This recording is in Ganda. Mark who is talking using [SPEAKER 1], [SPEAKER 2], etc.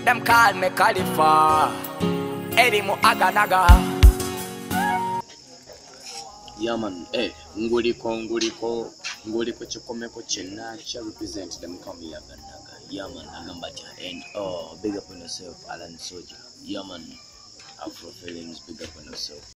[SPEAKER 1] Them call me Khalifa. Edimu Aganaga.
[SPEAKER 2] Yeah man, nguliko chikomeko chenna cha represent them come here Aganaga. Yeah man, Agambata and big up on yourself, Alan Soja. Yeah man, Afro Feelings, big up on yourself.